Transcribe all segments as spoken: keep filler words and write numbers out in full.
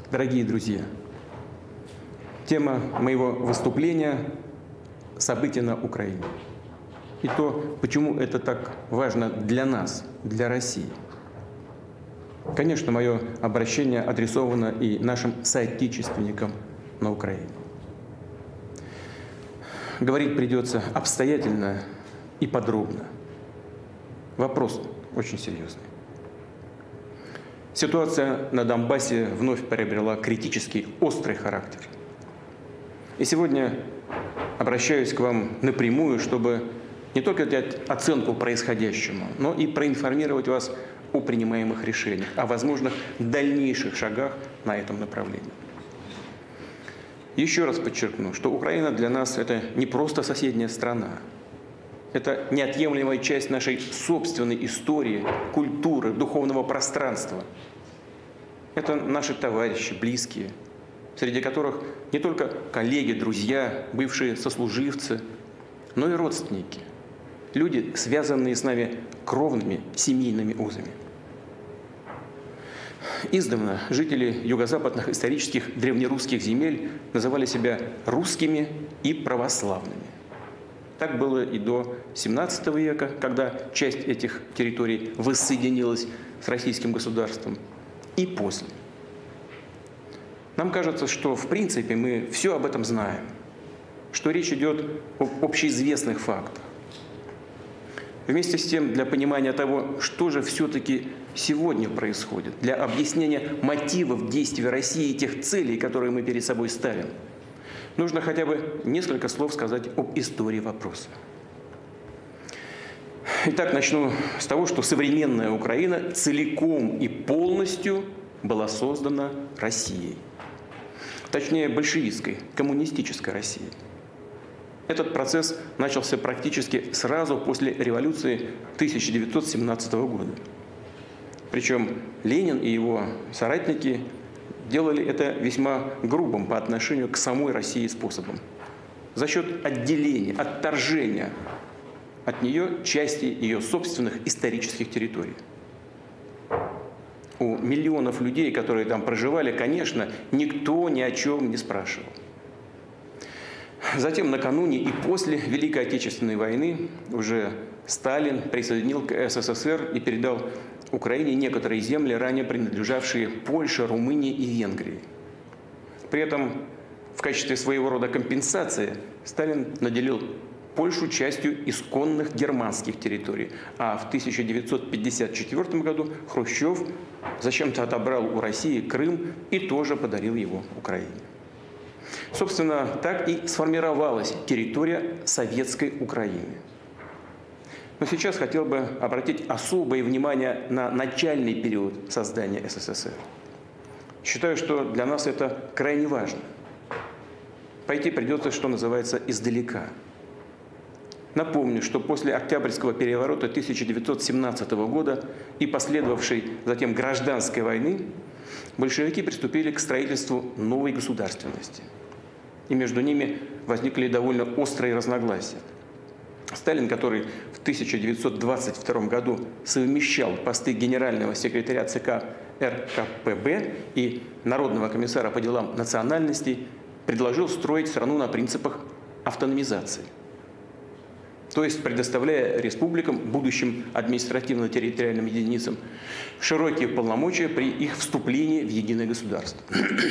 Дорогие друзья, тема моего выступления – события на Украине. И то, почему это так важно для нас, для России. Конечно, мое обращение адресовано и нашим соотечественникам на Украине. Говорить придется обстоятельно и подробно. Вопрос очень серьезный. Ситуация на Донбассе вновь приобрела критический, острый характер. И сегодня обращаюсь к вам напрямую, чтобы не только дать оценку происходящему, но и проинформировать вас о принимаемых решениях, о возможных дальнейших шагах на этом направлении. Еще раз подчеркну, что Украина для нас – это не просто соседняя страна. Это неотъемлемая часть нашей собственной истории, культуры, духовного пространства. Это наши товарищи, близкие, среди которых не только коллеги, друзья, бывшие сослуживцы, но и родственники. Люди, связанные с нами кровными семейными узами. Издавна жители юго-западных исторических древнерусских земель называли себя русскими и православными. Так было и до семнадцатого века, когда часть этих территорий воссоединилась с российским государством, и после. Нам кажется, что в принципе мы все об этом знаем, что речь идет об общеизвестных фактах. Вместе с тем, для понимания того, что же все-таки сегодня происходит, для объяснения мотивов действий России и тех целей, которые мы перед собой ставим, нужно хотя бы несколько слов сказать об истории вопроса. Итак, начну с того, что современная Украина целиком и полностью была создана Россией. Точнее, большевистской, коммунистической Россией. Этот процесс начался практически сразу после революции тысяча девятьсот семнадцатого года. Причем Ленин и его соратники делали это весьма грубым по отношению к самой России способом. За счет отделения, отторжения от нее части ее собственных исторических территорий. У миллионов людей, которые там проживали, конечно, никто ни о чем не спрашивал. Затем, накануне и после Великой Отечественной войны, уже Сталин присоединил к СССР и передал Украине некоторые земли, ранее принадлежавшие Польше, Румынии и Венгрии. При этом в качестве своего рода компенсации Сталин наделил Польшу частью исконных германских территорий, а в тысяча девятьсот пятьдесят четвёртом году Хрущев зачем-то отобрал у России Крым и тоже подарил его Украине. Собственно, так и сформировалась территория советской Украины. Но сейчас хотел бы обратить особое внимание на начальный период создания СССР. Считаю, что для нас это крайне важно. Пойти придется, что называется, издалека. Напомню, что после Октябрьского переворота тысяча девятьсот семнадцатого года и последовавшей затем гражданской войны большевики приступили к строительству новой государственности. И между ними возникли довольно острые разногласия. Сталин, который в тысяча девятьсот двадцать втором году совмещал посты генерального секретаря ЦК эр ка пэ бэ и народного комиссара по делам национальностей, предложил строить страну на принципах автономизации. То есть предоставляя республикам, будущим административно-территориальным единицам, широкие полномочия при их вступлении в единое государство.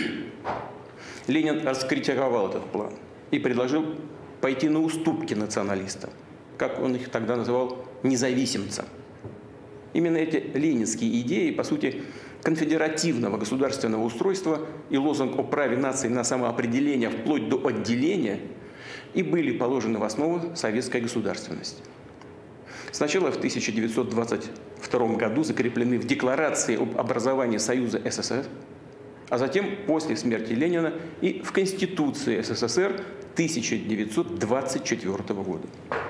Ленин раскритиковал этот план и предложил пойти на уступки националистам, как он их тогда называл, независимцам. Именно эти ленинские идеи, по сути, конфедеративного государственного устройства и лозунг о праве нации на самоопределение вплоть до отделения и были положены в основу советской государственности. Сначала в тысяча девятьсот двадцать втором году закреплены в Декларации об образовании Союза эс эс эс, а затем после смерти Ленина и в Конституции эс эс эс эр тысяча девятьсот двадцать четвёртого года.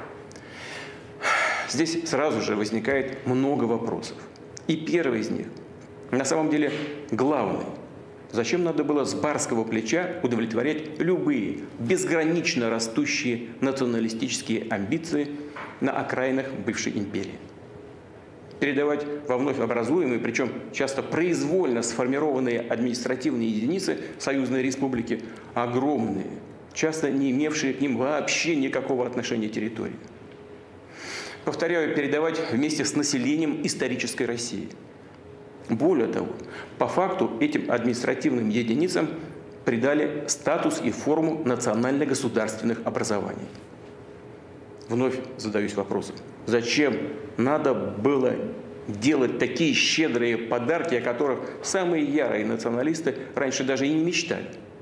Здесь сразу же возникает много вопросов. И первый из них, на самом деле главный. Зачем надо было с барского плеча удовлетворять любые безгранично растущие националистические амбиции на окраинах бывшей империи? передавать во вновь образуемые, причем часто произвольно сформированные административные единицы союзной республики, огромные, часто не имевшие к ним вообще никакого отношения территории. Повторяю, передавать вместе с населением исторической России. Более того, по факту этим административным единицам придали статус и форму национально-государственных образований. Вновь задаюсь вопросом, зачем надо было делать такие щедрые подарки, о которых самые ярые националисты раньше даже и не мечтали?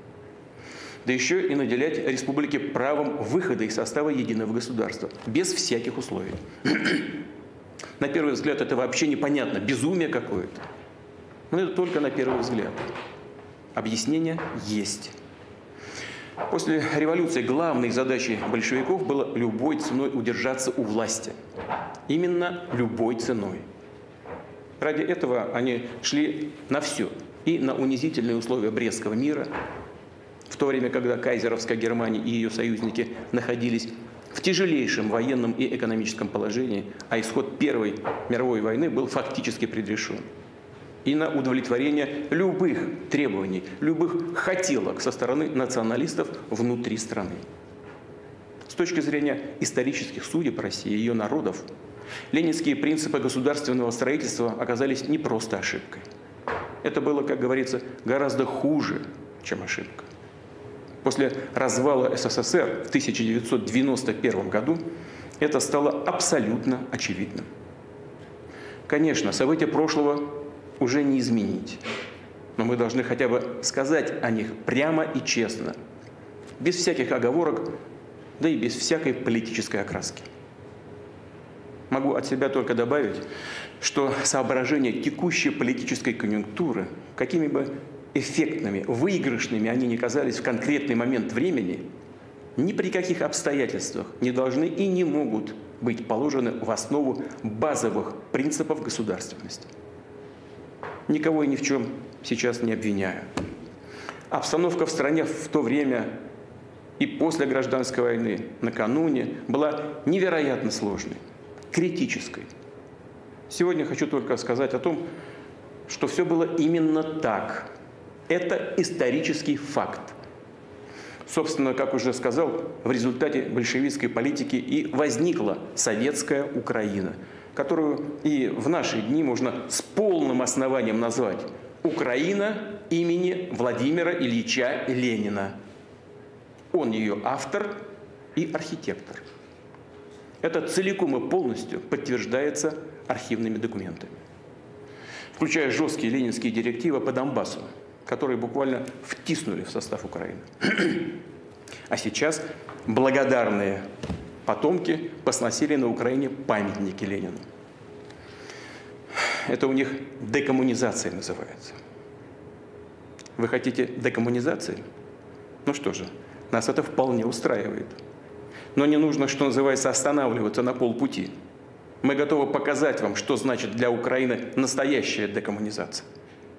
Да еще и наделять республики правом выхода из состава единого государства, без всяких условий. На первый взгляд это вообще непонятно, безумие какое-то. Но это только на первый взгляд. Объяснение есть. После революции главной задачей большевиков было любой ценой удержаться у власти. Именно любой ценой. Ради этого они шли на все. И на унизительные условия Брестского мира, в то время, когда кайзеровская Германия и ее союзники находились в тяжелейшем военном и экономическом положении, а исход Первой мировой войны был фактически предрешен. И на удовлетворение любых требований, любых хотелок со стороны националистов внутри страны. С точки зрения исторических судеб России и ее народов, ленинские принципы государственного строительства оказались не просто ошибкой. Это было, как говорится, гораздо хуже, чем ошибка. После развала СССР в тысяча девятьсот девяносто первом году это стало абсолютно очевидным. Конечно, события прошлого уже не изменить. Но мы должны хотя бы сказать о них прямо и честно, без всяких оговорок, да и без всякой политической окраски. Могу от себя только добавить, что соображения текущей политической конъюнктуры, какими бы эффектными, выигрышными они ни казались в конкретный момент времени, ни при каких обстоятельствах не должны и не могут быть положены в основу базовых принципов государственности. Никого и ни в чем сейчас не обвиняю. Обстановка в стране в то время и после гражданской войны, накануне, была невероятно сложной, критической. Сегодня хочу только сказать о том, что все было именно так. Это исторический факт. Собственно, как уже сказал, в результате большевистской политики и возникла советская Украина, которую и в наши дни можно с полным основанием назвать Украина имени Владимира Ильича Ленина. Он ее автор и архитектор. Это целиком и полностью подтверждается архивными документами, включая жесткие ленинские директивы по Донбассу, которые буквально втиснули в состав Украины. А сейчас благодарные потомки посносили на Украине памятники Ленину. Это у них декоммунизация называется. Вы хотите декоммунизации? Ну что же, нас это вполне устраивает. Но не нужно, что называется, останавливаться на полпути. Мы готовы показать вам, что значит для Украины настоящая декоммунизация.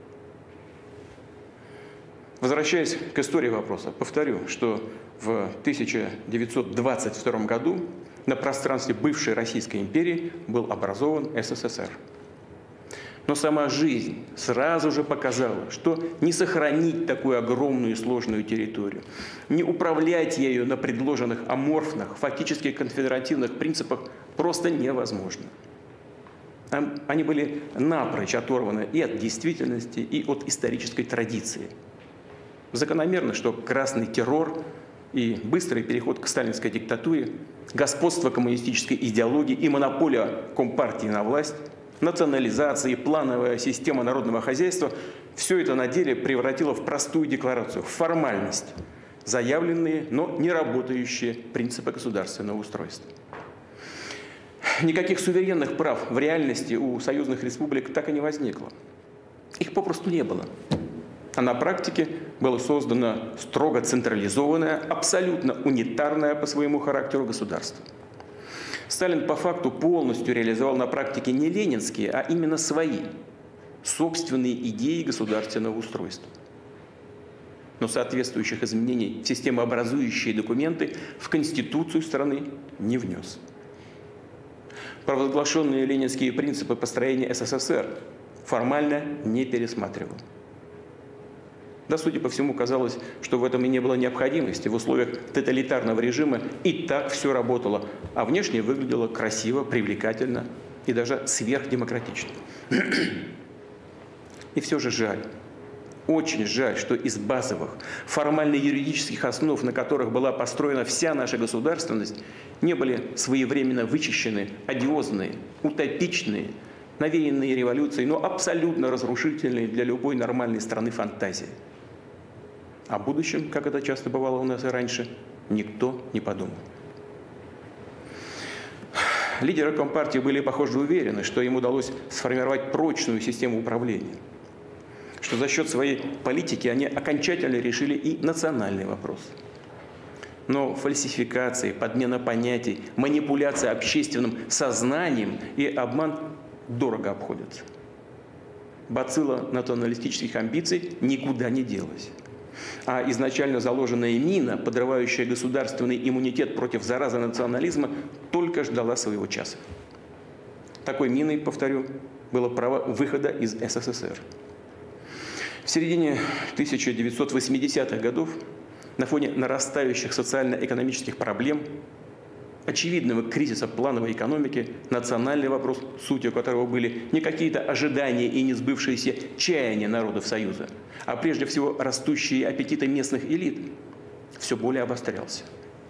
Возвращаясь к истории вопроса, повторю, что в тысяча девятьсот двадцать втором году на пространстве бывшей Российской империи был образован СССР. Но сама жизнь сразу же показала, что не сохранить такую огромную и сложную территорию, не управлять ею на предложенных аморфных, фактически конфедеративных принципах просто невозможно. Они были напрочь оторваны и от действительности, и от исторической традиции. Закономерно, что красный террор и быстрый переход к сталинской диктатуре, господство коммунистической идеологии и монополия Компартии на власть, национализация и плановая система народного хозяйства – все это на деле превратило в простую декларацию, в формальность, заявленные, но не работающие принципы государственного устройства. Никаких суверенных прав в реальности у союзных республик так и не возникло. Их попросту не было. А на практике было создано строго централизованное, абсолютно унитарное по своему характеру государство. Сталин по факту полностью реализовал на практике не ленинские, а именно свои, собственные идеи государственного устройства. Но соответствующих изменений в системообразующие документы в Конституцию страны не внес. провозглашенные ленинские принципы построения СССР формально не пересматривал. Да, судя по всему, казалось, что в этом и не было необходимости. В условиях тоталитарного режима и так все работало, а внешне выглядело красиво, привлекательно и даже сверхдемократично. И все же жаль, очень жаль, что из базовых, формально-юридических основ, на которых была построена вся наша государственность, не были своевременно вычищены одиозные, утопичные, навеянные революцией, но абсолютно разрушительные для любой нормальной страны фантазии. О будущем, как это часто бывало у нас и раньше, никто не подумал. Лидеры Компартии были, похоже, уверены, что им удалось сформировать прочную систему управления, что за счет своей политики они окончательно решили и национальный вопрос. Но фальсификации, подмена понятий, манипуляция общественным сознанием и обман дорого обходятся. Бацилла националистических амбиций никуда не делась. А изначально заложенная мина, подрывающая государственный иммунитет против заразы национализма, только ждала своего часа. Такой миной, повторю, было право выхода из СССР. В середине тысяча девятьсот восьмидесятых годов на фоне нарастающих социально-экономических проблем, очевидного кризиса плановой экономики, национальный вопрос, сутью которого были не какие-то ожидания и не сбывшиеся чаяния народов Союза, а прежде всего растущие аппетиты местных элит, все более обострялся.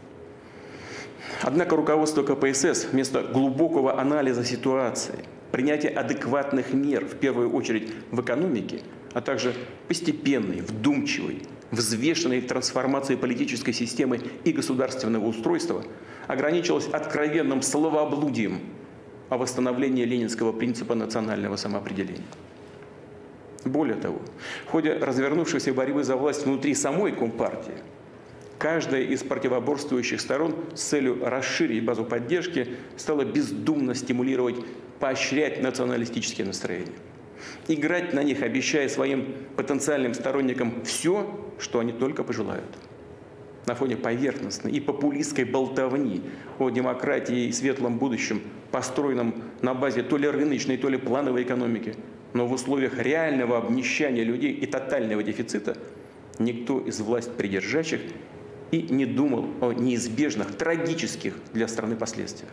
Однако руководство ка пэ эс эс вместо глубокого анализа ситуации, принятия адекватных мер, в первую очередь в экономике, а также постепенной, вдумчивой, взвешенной трансформации политической системы и государственного устройства, ограничилось откровенным словоблудием о восстановлении ленинского принципа национального самоопределения. Более того, в ходе развернувшейся борьбы за власть внутри самой Компартии, каждая из противоборствующих сторон с целью расширить базу поддержки стала бездумно стимулировать, поощрять националистические настроения. Играть на них, обещая своим потенциальным сторонникам все, что они только пожелают. На фоне поверхностной и популистской болтовни о демократии и светлом будущем, построенном на базе то ли рыночной, то ли плановой экономики, но в условиях реального обнищания людей и тотального дефицита, никто из власть придержащих и не думал о неизбежных, трагических для страны последствиях.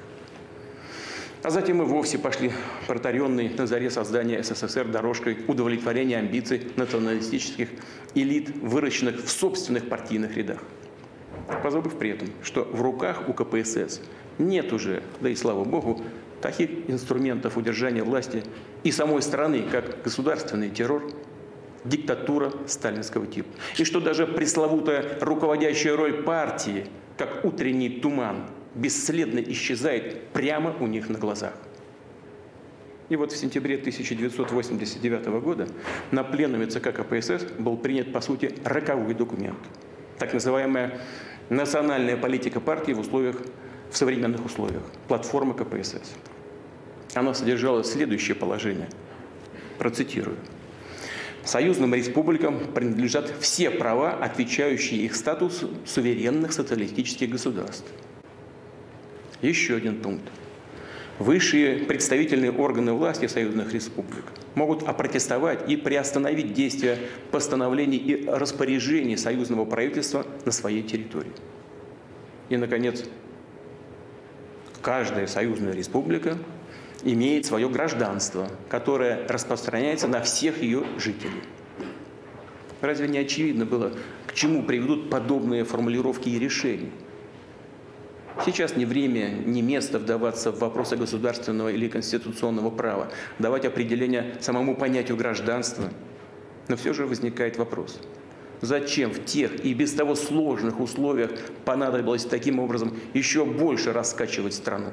А затем и вовсе пошли протаренные на заре создания СССР дорожкой удовлетворения амбиций националистических элит, выращенных в собственных партийных рядах. Позабыв при этом, что в руках у ка пэ эс эс нет уже, да и слава богу, таких инструментов удержания власти и самой страны, как государственный террор, диктатура сталинского типа. И что даже пресловутая руководящая роль партии, как утренний туман, бесследно исчезает прямо у них на глазах. И вот в сентябре тысяча девятьсот восемьдесят девятого года на пленуме цэ ка ка пэ эс эс был принят, по сути, роковой документ. Так называемая национальная политика партии в условиях, в современных условиях, платформа ка пэ эс эс. Она содержала следующее положение, процитирую. Союзным республикам принадлежат все права, отвечающие их статусу суверенных социалистических государств. Еще один пункт. Высшие представительные органы власти союзных республик могут опротестовать и приостановить действия постановлений и распоряжений союзного правительства на своей территории. И, наконец, каждая союзная республика имеет свое гражданство, которое распространяется на всех ее жителей. Разве не очевидно было, к чему приведут подобные формулировки и решения? Сейчас не время, не место вдаваться в вопросы государственного или конституционного права, давать определение самому понятию гражданства. Но все же возникает вопрос. Зачем в тех и без того сложных условиях понадобилось таким образом еще больше раскачивать страну?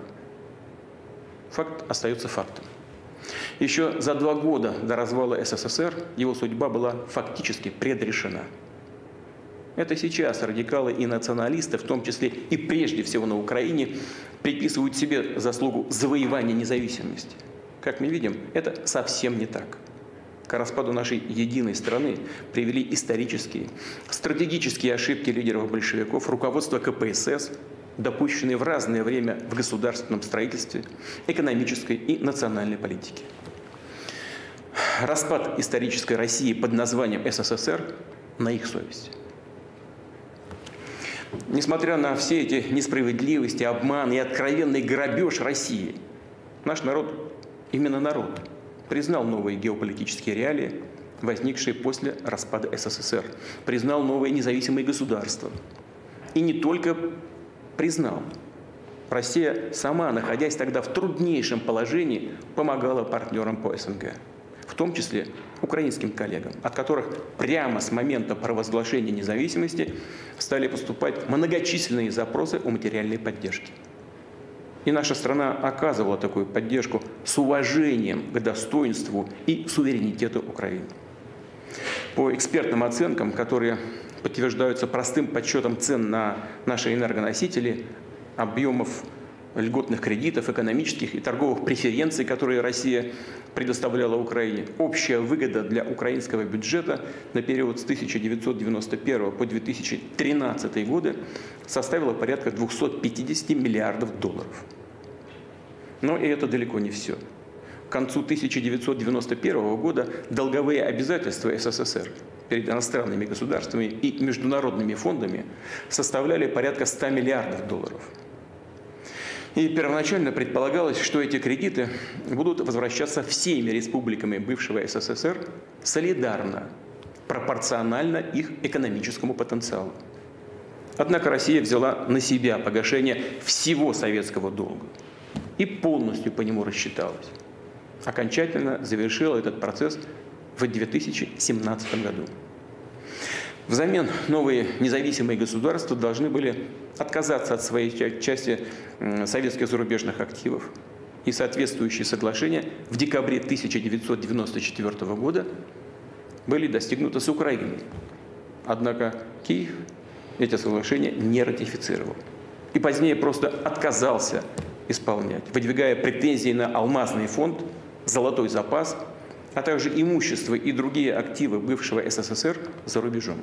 Факт остается фактом. Еще за два года до развала эс эс эс эр его судьба была фактически предрешена. Это сейчас радикалы и националисты, в том числе и прежде всего на Украине, приписывают себе заслугу завоевания независимости. Как мы видим, это совсем не так. К распаду нашей единой страны привели исторические, стратегические ошибки лидеров большевиков, руководства ка пэ эс эс, допущенные в разное время в государственном строительстве, экономической и национальной политике. Распад исторической России под названием СССР на их совести. Несмотря на все эти несправедливости, обман и откровенный грабеж России, наш народ, именно народ, признал новые геополитические реалии, возникшие после распада СССР, признал новые независимые государства. И не только признал. Россия сама, находясь тогда в труднейшем положении, помогала партнерам по СНГ, в том числе украинским коллегам, от которых прямо с момента провозглашения независимости стали поступать многочисленные запросы о материальной поддержке. И наша страна оказывала такую поддержку с уважением к достоинству и суверенитету Украины. По экспертным оценкам, которые подтверждаются простым подсчетом цен на наши энергоносители, объемов льготных кредитов, экономических и торговых преференций, которые Россия предоставляла Украине, общая выгода для украинского бюджета на период с тысяча девятьсот девяносто первого по две тысячи тринадцатый годы составила порядка двухсот пятидесяти миллиардов долларов. Но и это далеко не все. К концу тысяча девятьсот девяносто первого года долговые обязательства СССР перед иностранными государствами и международными фондами составляли порядка ста миллиардов долларов. И первоначально предполагалось, что эти кредиты будут возвращаться всеми республиками бывшего СССР солидарно, пропорционально их экономическому потенциалу. Однако Россия взяла на себя погашение всего советского долга и полностью по нему рассчиталась. Окончательно завершила этот процесс в две тысячи семнадцатом году. Взамен новые независимые государства должны были отказаться от своей части советских зарубежных активов, и соответствующие соглашения в декабре тысяча девятьсот девяносто четвёртого года были достигнуты с Украиной. Однако Киев эти соглашения не ратифицировал и позднее просто отказался исполнять, выдвигая претензии на алмазный фонд, золотой запас, а также имущество и другие активы бывшего СССР за рубежом.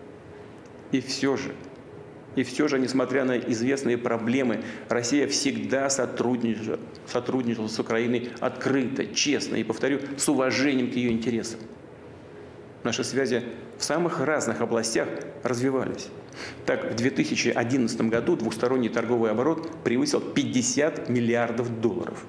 И все же, и все же, несмотря на известные проблемы, Россия всегда сотрудничала, сотрудничала с Украиной открыто, честно и, повторю, с уважением к ее интересам. Наши связи в самых разных областях развивались. Так, в две тысячи одиннадцатом году двусторонний торговый оборот превысил пятьдесят миллиардов долларов.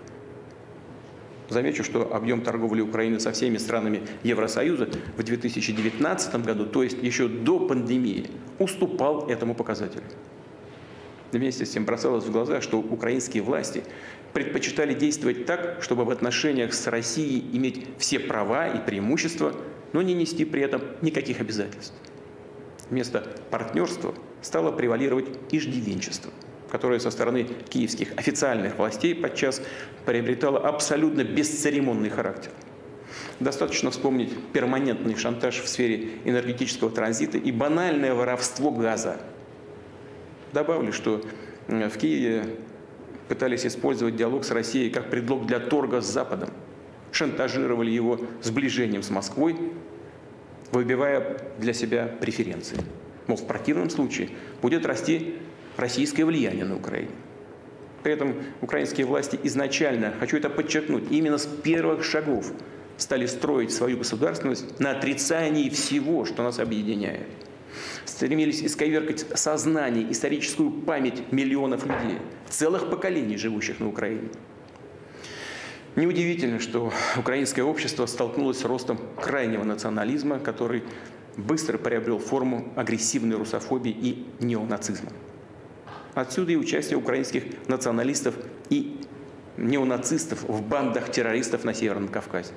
Замечу, что объем торговли Украины со всеми странами Евросоюза в две тысячи девятнадцатом году, то есть еще до пандемии, уступал этому показателю. Вместе с тем бросалось в глаза, что украинские власти предпочитали действовать так, чтобы в отношениях с Россией иметь все права и преимущества, но не нести при этом никаких обязательств. Вместо партнерства стало превалировать иждивенчество, которое со стороны киевских официальных властей подчас приобретало абсолютно бесцеремонный характер. Достаточно вспомнить перманентный шантаж в сфере энергетического транзита и банальное воровство газа. Добавлю, что в Киеве пытались использовать диалог с Россией как предлог для торга с Западом, шантажировали его сближением с Москвой, выбивая для себя преференции. Мол, в противном случае будет расти российское влияние на Украине. При этом украинские власти изначально, хочу это подчеркнуть, именно с первых шагов стали строить свою государственность на отрицании всего, что нас объединяет. Стремились исковеркать сознание, историческую память миллионов людей, целых поколений, живущих на Украине. Неудивительно, что украинское общество столкнулось с ростом крайнего национализма, который быстро приобрел форму агрессивной русофобии и неонацизма. Отсюда и участие украинских националистов и неонацистов в бандах террористов на Северном Кавказе.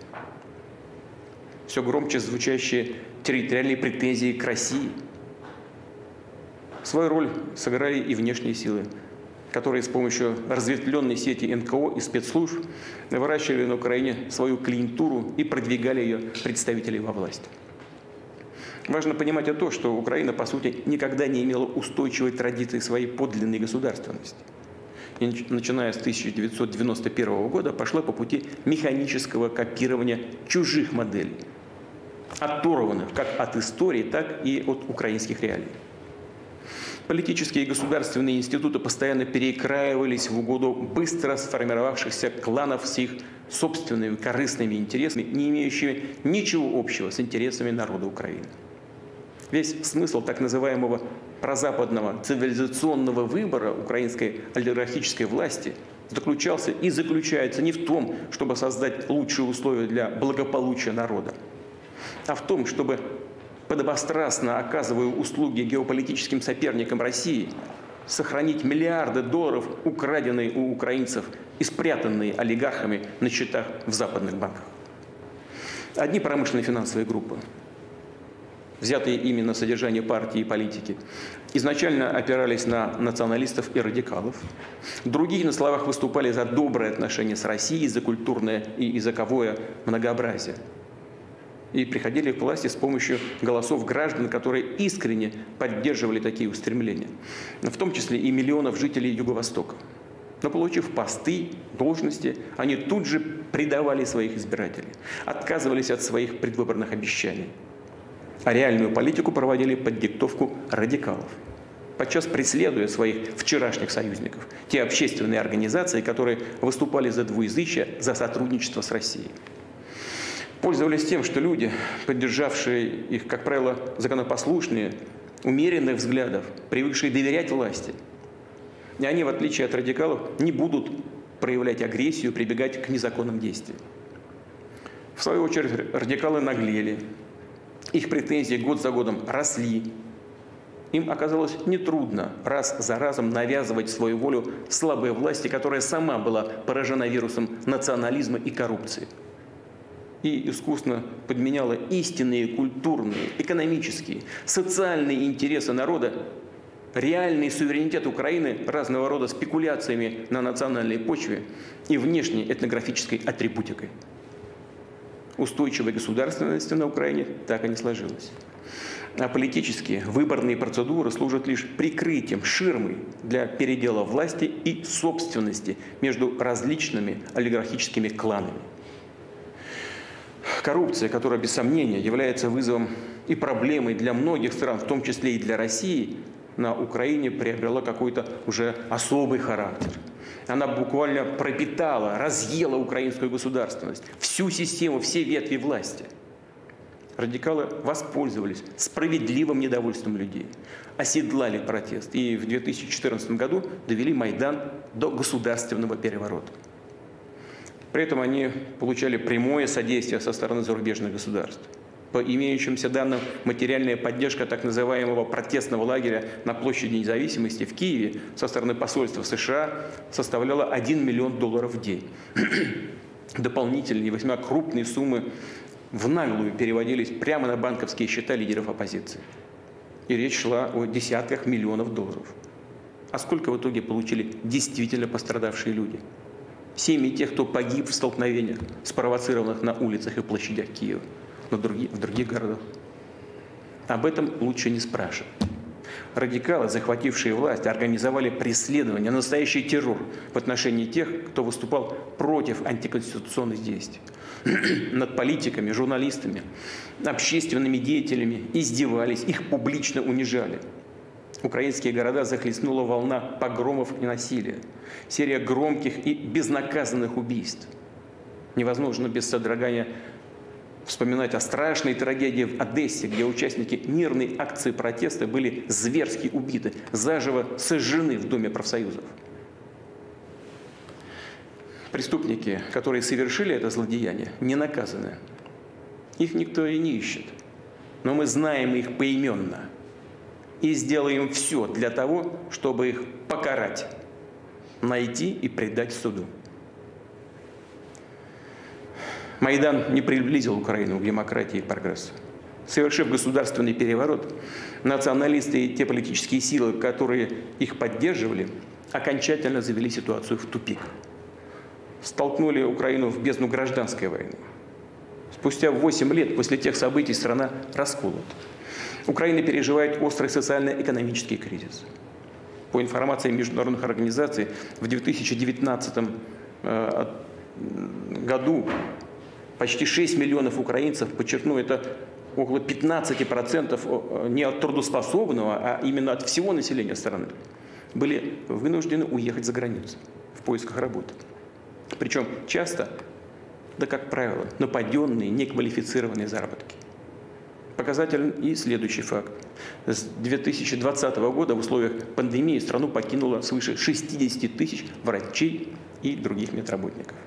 Все громче звучащие территориальные претензии к России. Свою роль сыграли и внешние силы, которые с помощью разветвленной сети эн ка о и спецслужб выращивали на Украине свою клиентуру и продвигали ее представителей во власть. Важно понимать и то, что Украина, по сути, никогда не имела устойчивой традиции своей подлинной государственности. И начиная с тысяча девятьсот девяносто первого года пошла по пути механического копирования чужих моделей, оторванных как от истории, так и от украинских реалий. Политические и государственные институты постоянно перекраивались в угоду быстро сформировавшихся кланов с их собственными корыстными интересами, не имеющими ничего общего с интересами народа Украины. Весь смысл так называемого прозападного цивилизационного выбора украинской олигархической власти заключался и заключается не в том, чтобы создать лучшие условия для благополучия народа, а в том, чтобы, подобострастно оказывая услуги геополитическим соперникам России, сохранить миллиарды долларов, украденные у украинцев и спрятанные олигархами на счетах в западных банках. Одни промышленные финансовые группы, взятые ими на содержание партии и политики, изначально опирались на националистов и радикалов. Другие на словах выступали за добрые отношения с Россией, за культурное и языковое многообразие. И приходили к власти с помощью голосов граждан, которые искренне поддерживали такие устремления, в том числе и миллионов жителей Юго-Востока. Но получив посты, должности, они тут же предавали своих избирателей, отказывались от своих предвыборных обещаний, а реальную политику проводили под диктовку радикалов, подчас преследуя своих вчерашних союзников, те общественные организации, которые выступали за двуязычие, за сотрудничество с Россией. Пользовались тем, что люди, поддержавшие их, как правило, законопослушные, умеренных взглядов, привыкшие доверять власти, и они, в отличие от радикалов, не будут проявлять агрессию, прибегать к незаконным действиям. В свою очередь, радикалы наглели, их претензии год за годом росли. Им оказалось нетрудно раз за разом навязывать свою волю слабой власти, которая сама была поражена вирусом национализма и коррупции, и искусно подменяла истинные культурные, экономические, социальные интересы народа, реальный суверенитет Украины разного рода спекуляциями на национальной почве и внешней этнографической атрибутикой. Устойчивой государственности на Украине так и не сложилось. А политические выборные процедуры служат лишь прикрытием, ширмой для передела власти и собственности между различными олигархическими кланами. Коррупция, которая, без сомнения, является вызовом и проблемой для многих стран, в том числе и для России, на Украине приобрела какой-то уже особый характер. Она буквально пропитала, разъела украинскую государственность, всю систему, все ветви власти. Радикалы воспользовались справедливым недовольством людей, оседлали протест и в две тысячи четырнадцатом году довели Майдан до государственного переворота. При этом они получали прямое содействие со стороны зарубежных государств. По имеющимся данным, материальная поддержка так называемого протестного лагеря на площади Независимости в Киеве со стороны посольства США составляла один миллион долларов в день. Дополнительные весьма крупные суммы в наглую переводились прямо на банковские счета лидеров оппозиции. И речь шла о десятках миллионов долларов. А сколько в итоге получили действительно пострадавшие люди? Семьи тех, кто погиб в столкновениях, спровоцированных на улицах и площадях Киева, но другие, в других городах. Об этом лучше не спрашивать. Радикалы, захватившие власть, организовали преследование, настоящий террор в отношении тех, кто выступал против антиконституционных действий. Над политиками, журналистами, общественными деятелями издевались, их публично унижали. Украинские города захлестнула волна погромов и насилия, серия громких и безнаказанных убийств. Невозможно без содрогания вспоминать о страшной трагедии в Одессе, где участники мирной акции протеста были зверски убиты, заживо сожжены в Доме профсоюзов. Преступники, которые совершили это злодеяние, не наказаны. Их никто и не ищет. Но мы знаем их поименно и сделаем все для того, чтобы их покарать, найти и предать суду. Майдан не приблизил Украину к демократии и прогрессу. Совершив государственный переворот, националисты и те политические силы, которые их поддерживали, окончательно завели ситуацию в тупик. Столкнули Украину в бездну гражданской войны. Спустя восемь лет после тех событий страна расколота. Украина переживает острый социально-экономический кризис. По информации международных организаций, в две тысячи девятнадцатом году почти шесть миллионов украинцев, подчеркну, это около пятнадцати процентов не от трудоспособного, а именно от всего населения страны, были вынуждены уехать за границу в поисках работы. Причем часто, да как правило, на паденные, неквалифицированные заработки. Показателен и следующий факт. С две тысячи двадцатого года в условиях пандемии страну покинуло свыше шестидесяти тысяч врачей и других медработников.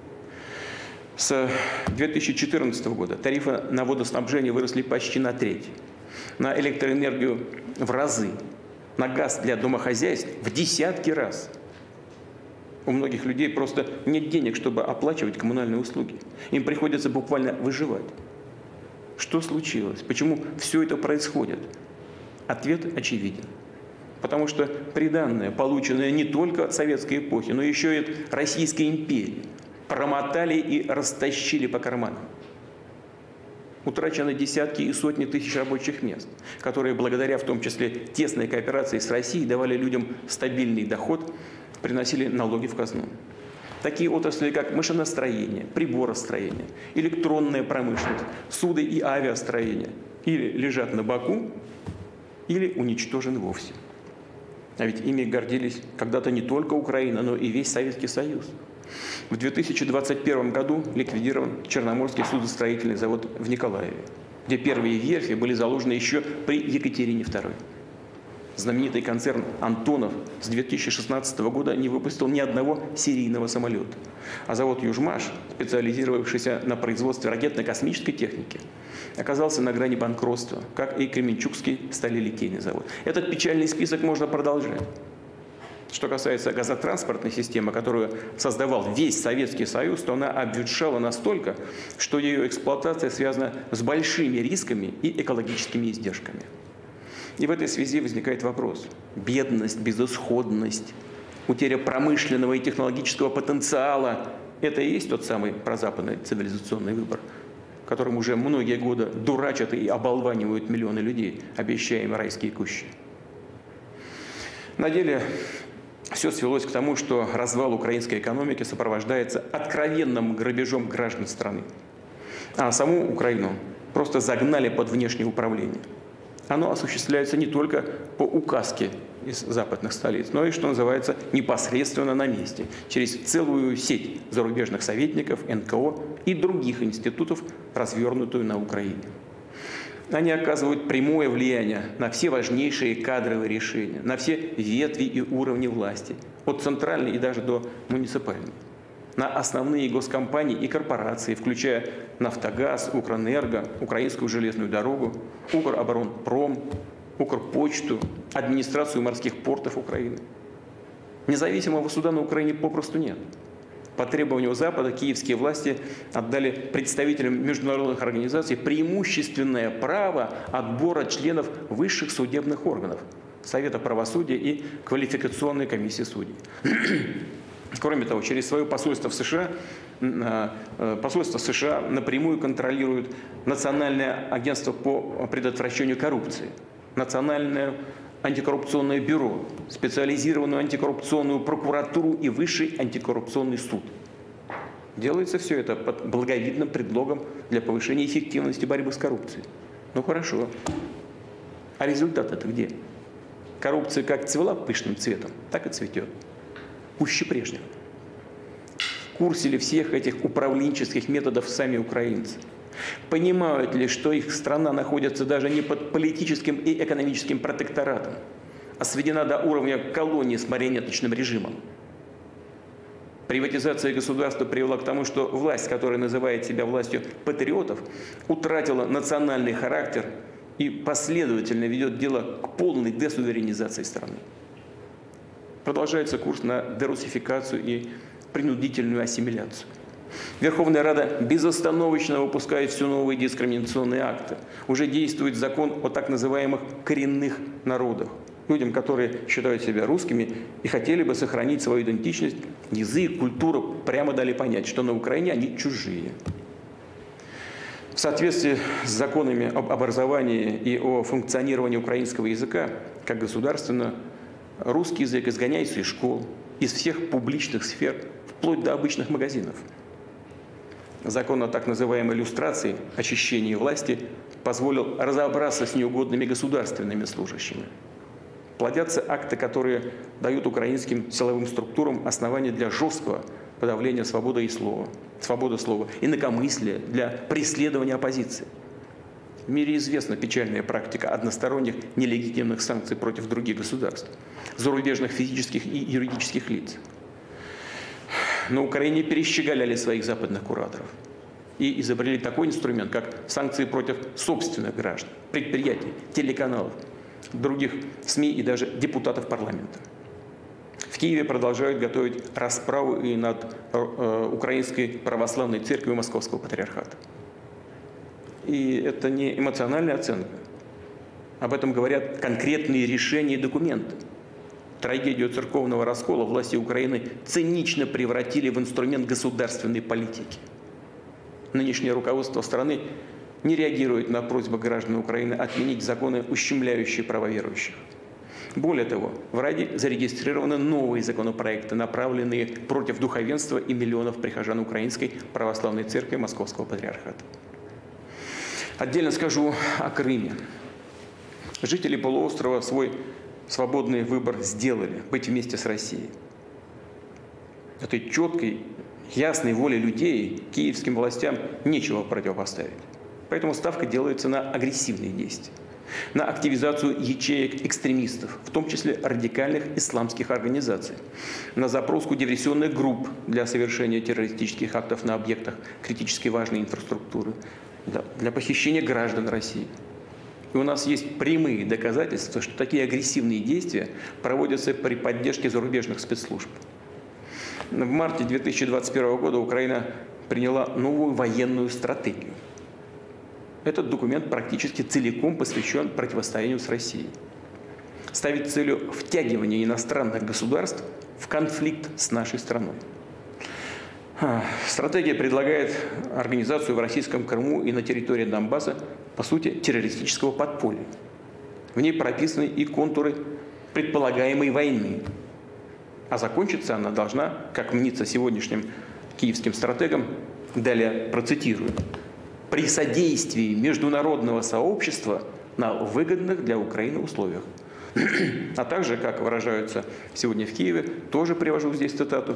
С две тысячи четырнадцатого года тарифы на водоснабжение выросли почти на треть, на электроэнергию в разы, на газ для домохозяйств в десятки раз. У многих людей просто нет денег, чтобы оплачивать коммунальные услуги. Им приходится буквально выживать. Что случилось? Почему все это происходит? Ответ очевиден. Потому что приданное, полученное не только от советской эпохи, но еще и от Российской империи, промотали и растащили по карманам. Утрачены десятки и сотни тысяч рабочих мест, которые благодаря в том числе тесной кооперации с Россией давали людям стабильный доход, приносили налоги в казну. Такие отрасли, как машиностроение, приборостроение, электронная промышленность, суды и авиастроение или лежат на боку, или уничтожены вовсе. А ведь ими гордились когда-то не только Украина, но и весь Советский Союз. В две тысячи двадцать первом году ликвидирован Черноморский судостроительный завод в Николаеве, где первые верфи были заложены еще при Екатерине второй. Знаменитый концерн «Антонов» с две тысячи шестнадцатого года не выпустил ни одного серийного самолета. А завод «Южмаш», специализировавшийся на производстве ракетно-космической техники, оказался на грани банкротства, как и Кременчугский сталелитейный завод. Этот печальный список можно продолжать. Что касается газотранспортной системы, которую создавал весь Советский Союз, то она обветшала настолько, что ее эксплуатация связана с большими рисками и экологическими издержками. И в этой связи возникает вопрос. Бедность, безысходность, утеря промышленного и технологического потенциала – это и есть тот самый прозападный цивилизационный выбор, которым уже многие годы дурачат и оболванивают миллионы людей, обещая им райские кущи. На деле все свелось к тому, что развал украинской экономики сопровождается откровенным грабежом граждан страны. А саму Украину просто загнали под внешнее управление. Оно осуществляется не только по указке из западных столиц, но и, что называется, непосредственно на месте, через целую сеть зарубежных советников, эн ка о и других институтов, развернутую на Украине. Они оказывают прямое влияние на все важнейшие кадровые решения, на все ветви и уровни власти, от центральной и даже до муниципальной, на основные госкомпании и корпорации, включая «Нафтогаз», «Укрэнерго», «Украинскую железную дорогу», «Укроборонпром», «Укрпочту», администрацию морских портов Украины. Независимого суда на Украине попросту нет. По требованию Запада киевские власти отдали представителям международных организаций преимущественное право отбора членов высших судебных органов, Совета правосудия и квалификационной комиссии судей. Кроме того, через свое посольство в США, посольство США напрямую контролирует Национальное агентство по предотвращению коррупции, Национальное антикоррупционное бюро, специализированную антикоррупционную прокуратуру и Высший антикоррупционный суд. Делается все это под благовидным предлогом для повышения эффективности борьбы с коррупцией. Ну хорошо. А результат это где? Коррупция как цвела пышным цветом, так и цветет. Пуще прежнего. В курсе ли всех этих управленческих методов сами украинцы? Понимают ли, что их страна находится даже не под политическим и экономическим протекторатом, а сведена до уровня колонии с марионеточным режимом? Приватизация государства привела к тому, что власть, которая называет себя властью патриотов, утратила национальный характер и последовательно ведет дело к полной десуверенизации страны. Продолжается курс на дерусификацию и принудительную ассимиляцию. Верховная Рада безостановочно выпускает все новые дискриминационные акты. Уже действует закон о так называемых коренных народах. Людям, которые считают себя русскими и хотели бы сохранить свою идентичность, язык, культуру, прямо дали понять, что на Украине они чужие. В соответствии с законами об образовании и о функционировании украинского языка, как государственного, русский язык изгоняется из школ, из всех публичных сфер, вплоть до обычных магазинов. Закон о так называемой люстрации, очищении власти, позволил разобраться с неугодными государственными служащими. Плодятся акты, которые дают украинским силовым структурам основания для жесткого подавления свободы и слова, свободы слова, инакомыслия, для преследования оппозиции. В мире известна печальная практика односторонних нелегитимных санкций против других государств, зарубежных физических и юридических лиц. На Украине перещеголяли своих западных кураторов и изобрели такой инструмент, как санкции против собственных граждан, предприятий, телеканалов, других СМИ и даже депутатов парламента. В Киеве продолжают готовить расправу и над э, Украинской православной церковью Московского патриархата. И это не эмоциональная оценка. Об этом говорят конкретные решения и документы. Трагедию церковного раскола власти Украины цинично превратили в инструмент государственной политики. Нынешнее руководство страны не реагирует на просьбы граждан Украины отменить законы, ущемляющие права верующих. Более того, в Раде зарегистрированы новые законопроекты, направленные против духовенства и миллионов прихожан Украинской православной церкви Московского патриархата. Отдельно скажу о Крыме. Жители полуострова свой свободный выбор сделали – быть вместе с Россией. Этой четкой, ясной воле людей киевским властям нечего противопоставить. Поэтому ставка делается на агрессивные действия, на активизацию ячеек экстремистов, в том числе радикальных исламских организаций, на запруску диверсионных групп для совершения террористических актов на объектах критически важной инфраструктуры, для похищения граждан России. И у нас есть прямые доказательства, что такие агрессивные действия проводятся при поддержке зарубежных спецслужб. В марте две тысячи двадцать первого года Украина приняла новую военную стратегию. Этот документ практически целиком посвящен противостоянию с Россией. Ставит целью втягивания иностранных государств в конфликт с нашей страной. Стратегия предлагает организацию в российском Крыму и на территории Донбасса, по сути, террористического подполья. В ней прописаны и контуры предполагаемой войны. А закончиться она должна, как мнится сегодняшним киевским стратегам, далее процитирую, при содействии международного сообщества на выгодных для Украины условиях. А также, как выражаются сегодня в Киеве, тоже привожу здесь цитату,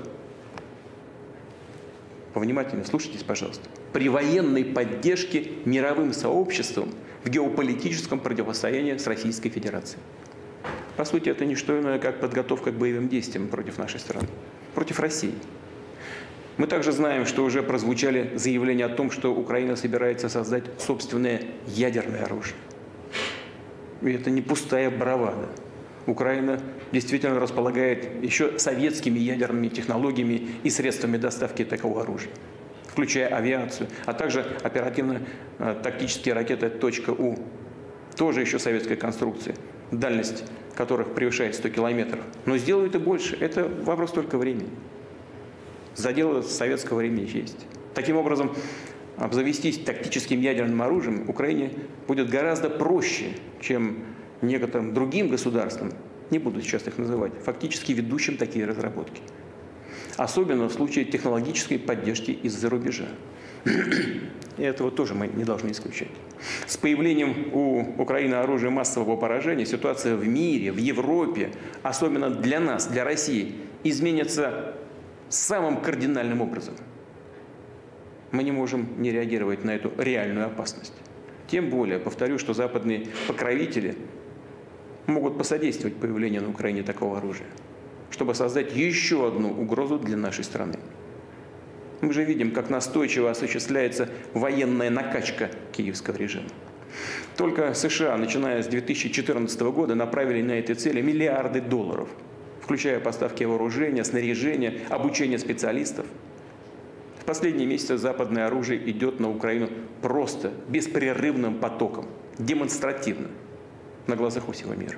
повнимательнее слушайтесь, пожалуйста. При военной поддержке мировым сообществом в геополитическом противостоянии с Российской Федерацией. По сути, это не что иное, как подготовка к боевым действиям против нашей страны, против России. Мы также знаем, что уже прозвучали заявления о том, что Украина собирается создать собственное ядерное оружие. И это не пустая бравада. Украина действительно располагает еще советскими ядерными технологиями и средствами доставки такого оружия, включая авиацию, а также оперативно-тактические ракеты .У, тоже еще советской конструкции, дальность которых превышает сто километров. Но сделают и больше. Это вопрос только времени. Заделы советского времени есть. Таким образом, обзавестись тактическим ядерным оружием Украине будет гораздо проще, чем некоторым другим государствам, не буду сейчас их называть, фактически ведущим такие разработки. Особенно в случае технологической поддержки из-за рубежа. И этого тоже мы не должны исключать. С появлением у Украины оружия массового поражения ситуация в мире, в Европе, особенно для нас, для России, изменится самым кардинальным образом. Мы не можем не реагировать на эту реальную опасность. Тем более, повторю, что западные покровители могут посодействовать появлению на Украине такого оружия, чтобы создать еще одну угрозу для нашей страны. Мы же видим, как настойчиво осуществляется военная накачка киевского режима. Только США, начиная с две тысячи четырнадцатого года, направили на эти цели миллиарды долларов, включая поставки вооружения, снаряжения, обучение специалистов. В последние месяцы западное оружие идет на Украину просто беспрерывным потоком, демонстративно, на глазах у всего мира.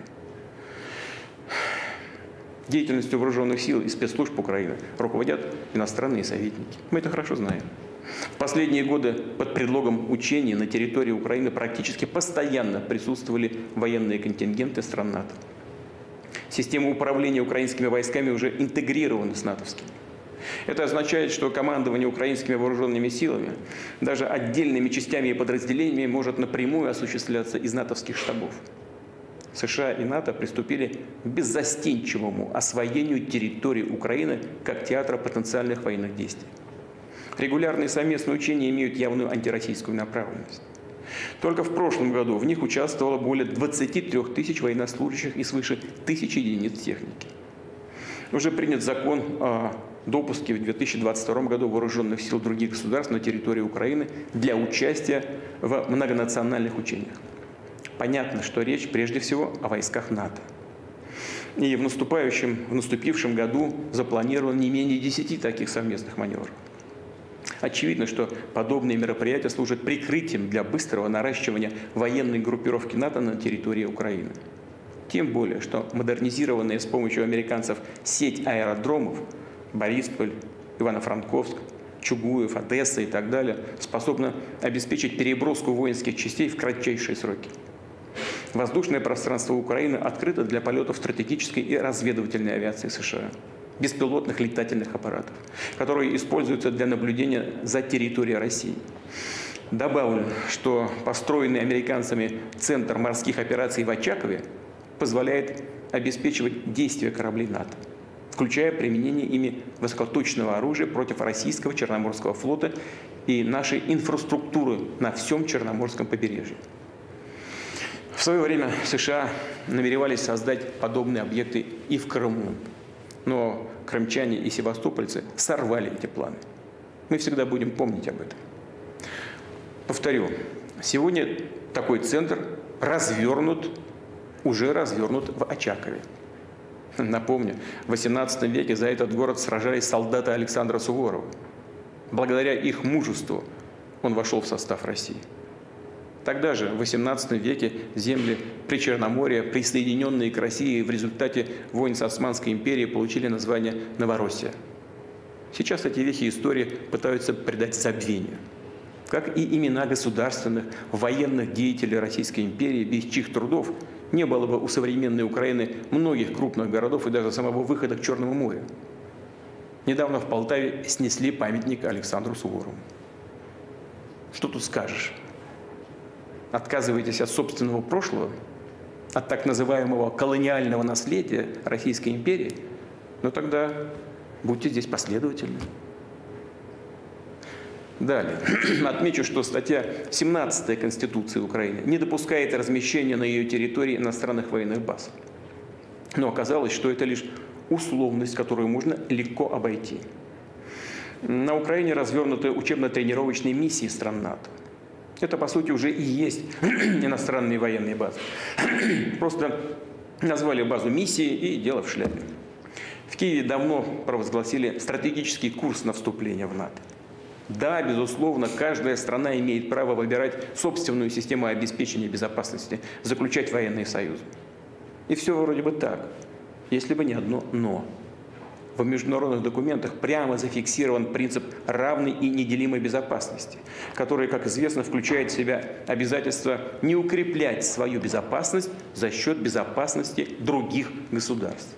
Деятельностью вооруженных сил и спецслужб Украины руководят иностранные советники. Мы это хорошо знаем. В последние годы под предлогом учений на территории Украины практически постоянно присутствовали военные контингенты стран НАТО. Система управления украинскими войсками уже интегрирована с натовскими. Это означает, что командование украинскими вооруженными силами, даже отдельными частями и подразделениями, может напрямую осуществляться из натовских штабов. США и НАТО приступили к беззастенчивому освоению территории Украины как театра потенциальных военных действий. Регулярные совместные учения имеют явную антироссийскую направленность. Только в прошлом году в них участвовало более двадцати трёх тысяч военнослужащих и свыше тысячи единиц техники. Уже принят закон о допуске в две тысячи двадцать втором году вооруженных сил других государств на территории Украины для участия в многонациональных учениях. Понятно, что речь прежде всего о войсках НАТО. И в наступающем, в наступившем году запланировано не менее десяти таких совместных маневров. Очевидно, что подобные мероприятия служат прикрытием для быстрого наращивания военной группировки НАТО на территории Украины. Тем более, что модернизированная с помощью американцев сеть аэродромов Борисполь, Ивано-Франковск, Чугуев, Одесса и так далее способна обеспечить переброску воинских частей в кратчайшие сроки. Воздушное пространство Украины открыто для полетов стратегической и разведывательной авиации США, беспилотных летательных аппаратов, которые используются для наблюдения за территорией России. Добавлю, что построенный американцами Центр морских операций в Очакове позволяет обеспечивать действия кораблей НАТО, включая применение ими высокоточного оружия против российского Черноморского флота и нашей инфраструктуры на всем Черноморском побережье. В свое время США намеревались создать подобные объекты и в Крыму, но крымчане и севастопольцы сорвали эти планы. Мы всегда будем помнить об этом. Повторю, сегодня такой центр развернут, уже развернут в Очакове. Напомню, в восемнадцатом веке за этот город сражались солдаты Александра Суворова. Благодаря их мужеству он вошел в состав России. Тогда же, в восемнадцатом веке, земли Причерноморья, присоединенные к России в результате войн с Османской империей, получили название Новороссия. Сейчас эти вехи истории пытаются придать забвению. Как и имена государственных, военных деятелей Российской империи, без чьих трудов не было бы у современной Украины многих крупных городов и даже самого выхода к Черному морю. Недавно в Полтаве снесли памятник Александру Суворову. Что тут скажешь? Отказываетесь от собственного прошлого, от так называемого колониального наследия Российской империи? Но тогда будьте здесь последовательны. Далее. Отмечу, что статья семнадцатая Конституции Украины не допускает размещения на ее территории иностранных военных баз. Но оказалось, что это лишь условность, которую можно легко обойти. На Украине развернуты учебно-тренировочные миссии стран НАТО. Это, по сути, уже и есть иностранные военные базы. Просто назвали базу миссией и дело в шляпе. В Киеве давно провозгласили стратегический курс на вступление в НАТО. Да, безусловно, каждая страна имеет право выбирать собственную систему обеспечения безопасности, заключать военные союзы. И все вроде бы так, если бы не одно «но». В международных документах прямо зафиксирован принцип равной и неделимой безопасности, который, как известно, включает в себя обязательство не укреплять свою безопасность за счет безопасности других государств.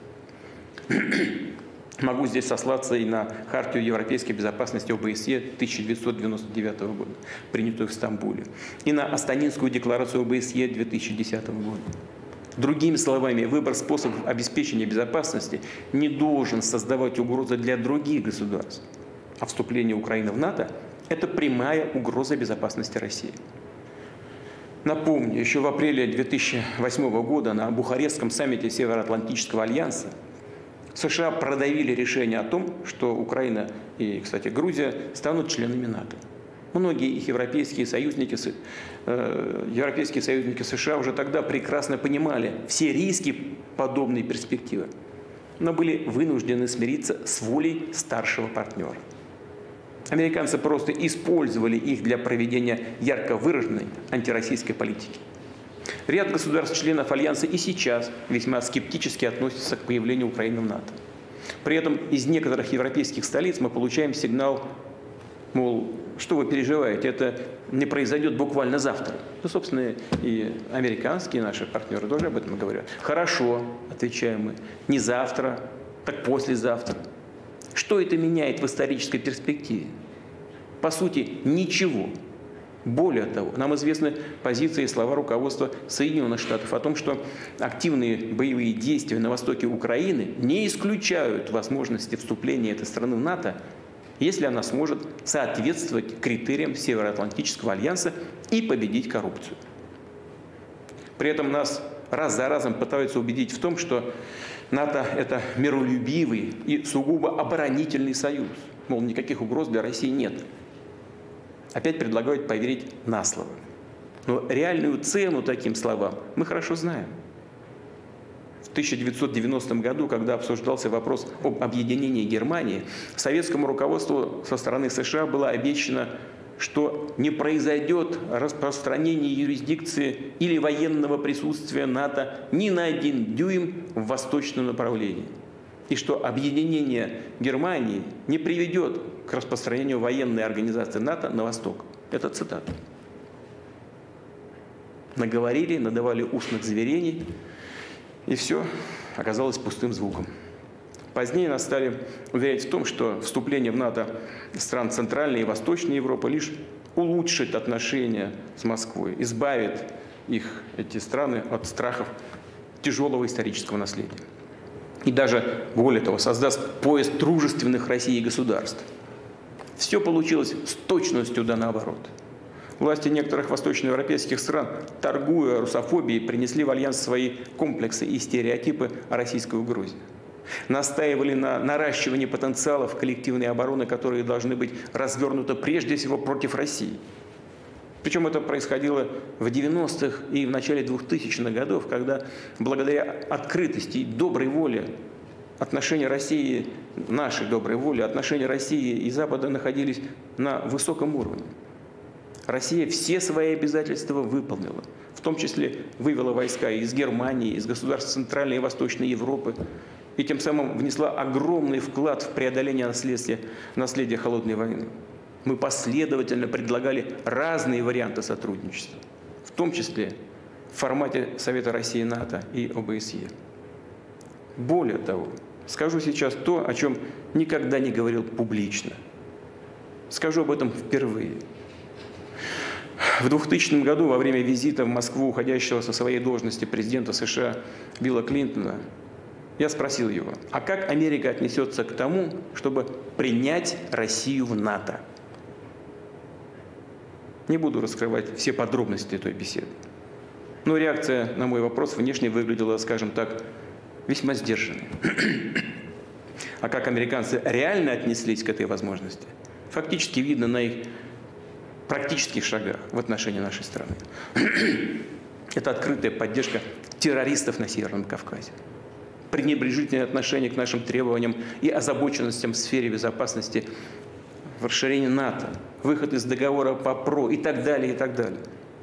Могу здесь сослаться и на Хартию европейской безопасности ОБСЕ тысяча девятьсот девяносто девятого года, принятую в Стамбуле, и на Астанинскую декларацию ОБСЕ две тысячи десятого года. Другими словами, выбор способов обеспечения безопасности не должен создавать угрозы для других государств. А вступление Украины в НАТО – это прямая угроза безопасности России. Напомню, еще в апреле две тысячи восьмого года на Бухарестском саммите Североатлантического альянса США продавили решение о том, что Украина и, кстати, Грузия станут членами НАТО. Многие их европейские союзники, э, европейские союзники США уже тогда прекрасно понимали все риски подобной перспективы, но были вынуждены смириться с волей старшего партнера. Американцы просто использовали их для проведения ярко выраженной антироссийской политики. Ряд государств-членов Альянса и сейчас весьма скептически относятся к появлению Украины в НАТО. При этом из некоторых европейских столиц мы получаем сигнал, мол, что вы переживаете, это не произойдет буквально завтра. Ну, собственно, и американские наши партнеры тоже об этом говорят. Хорошо, отвечаем мы, не завтра, так послезавтра. Что это меняет в исторической перспективе? По сути, ничего. Более того, нам известны позиции и слова руководства Соединенных Штатов о том, что активные боевые действия на востоке Украины не исключают возможности вступления этой страны в НАТО, если она сможет соответствовать критериям Североатлантического альянса и победить коррупцию. При этом нас раз за разом пытаются убедить в том, что НАТО – это миролюбивый и сугубо оборонительный союз. Мол, никаких угроз для России нет. Опять предлагают поверить на слово. Но реальную цену таким словам мы хорошо знаем. В тысяча девятьсот девяностом году, когда обсуждался вопрос об объединении Германии, советскому руководству со стороны США было обещано, что не произойдет распространение юрисдикции или военного присутствия НАТО ни на один дюйм в восточном направлении. И что объединение Германии не приведет к распространению военной организации НАТО на восток. Это цитата. Наговорили, надавали устных заверений, и все оказалось пустым звуком. Позднее нас стали уверять в том, что вступление в НАТО стран Центральной и Восточной Европы лишь улучшит отношения с Москвой, избавит их, эти страны, от страхов тяжелого исторического наследия. И даже, более того, создаст пояс дружественных России государств. Все получилось с точностью да наоборот. Власти некоторых восточноевропейских стран, торгуя русофобией, принесли в альянс свои комплексы и стереотипы о российской угрозе. Настаивали на наращивании потенциалов коллективной обороны, которые должны быть развернуты прежде всего против России. Причем это происходило в девяностых и в начале двухтысячных годов, когда благодаря открытости и доброй воле отношения России, нашей доброй воли, отношения России и Запада находились на высоком уровне. Россия все свои обязательства выполнила, в том числе вывела войска из Германии, из государств Центральной и Восточной Европы, и тем самым внесла огромный вклад в преодоление наследия, наследия холодной войны. Мы последовательно предлагали разные варианты сотрудничества, в том числе в формате Совета России, НАТО и О Бэ Эс Е. Более того, скажу сейчас то, о чем никогда не говорил публично. Скажу об этом впервые. В двухтысячном году, во время визита в Москву уходящего со своей должности президента США Билла Клинтона, я спросил его, а как Америка отнесется к тому, чтобы принять Россию в НАТО? Не буду раскрывать все подробности той беседы. Но реакция на мой вопрос внешне выглядела, скажем так, весьма сдержанной. А как американцы реально отнеслись к этой возможности, фактически видно на их практических шагах в отношении нашей страны. Это открытая поддержка террористов на Северном Кавказе, пренебрежительное отношение к нашим требованиям и озабоченностям в сфере безопасности, в расширении НАТО, выход из договора по ПРО и так далее, и так далее.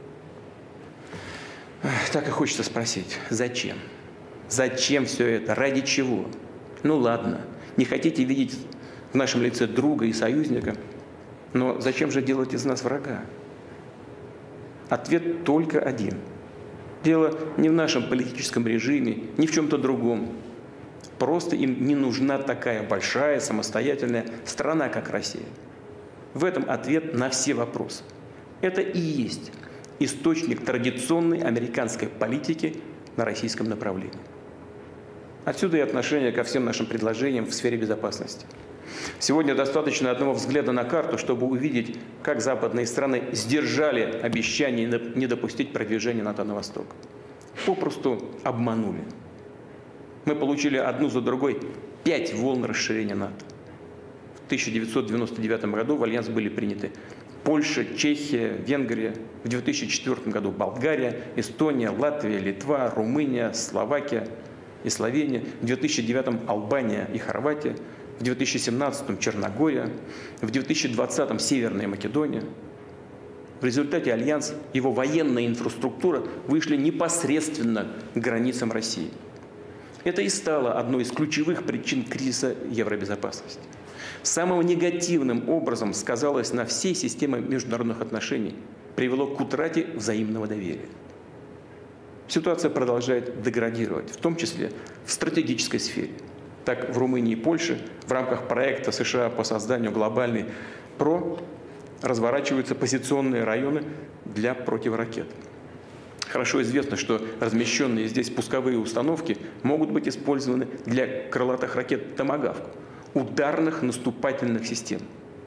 Так и хочется спросить, зачем? Зачем все это? Ради чего? Ну ладно, не хотите видеть в нашем лице друга и союзника, но зачем же делать из нас врага? Ответ только один. Дело не в нашем политическом режиме, не в чем-то другом. Просто им не нужна такая большая, самостоятельная страна, как Россия. В этом ответ на все вопросы. Это и есть источник традиционной американской политики на российском направлении. Отсюда и отношение ко всем нашим предложениям в сфере безопасности. Сегодня достаточно одного взгляда на карту, чтобы увидеть, как западные страны сдержали обещание не допустить продвижения НАТО на восток. Попросту обманули. Мы получили одну за другой пять волн расширения НАТО. В тысяча девятьсот девяносто девятом году в альянс были приняты Польша, Чехия, Венгрия. В две тысячи четвёртом году Болгария, Эстония, Латвия, Литва, Румыния, Словакия и Словения. В две тысячи девятом Албания и Хорватия. В две тысячи семнадцатом Черногория. В две тысячи двадцатом Северная Македония. В результате альянс, его военная инфраструктура вышли непосредственно к границам России. Это и стало одной из ключевых причин кризиса евробезопасности. Самым негативным образом сказалось на всей системе международных отношений, привело к утрате взаимного доверия. Ситуация продолжает деградировать, в том числе в стратегической сфере. так в Румынии и Польше в рамках проекта США по созданию глобальной ПРО разворачиваются позиционные районы для противоракет. Хорошо известно, что размещенные здесь пусковые установки могут быть использованы для крылатых ракет «Томагавк», ударных наступательных систем.